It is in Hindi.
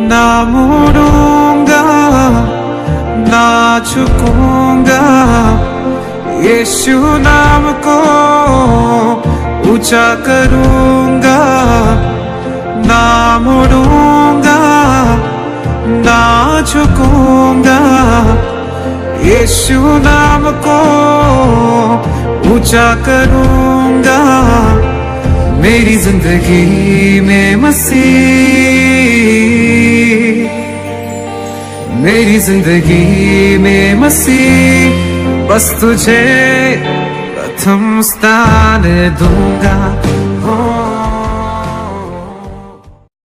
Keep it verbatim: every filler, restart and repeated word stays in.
ना मुड़ूंगा ना झुकूंगा, यीशु नाम को ऊंचा करूंगा। ना मुड़ूंगा ना झुकूंगा, यीशु नाम को ऊंचा करूंगा। मेरी जिंदगी में मसीह, मेरी जिंदगी में मसीह, बस तुझे प्रथम स्थान दूंगा।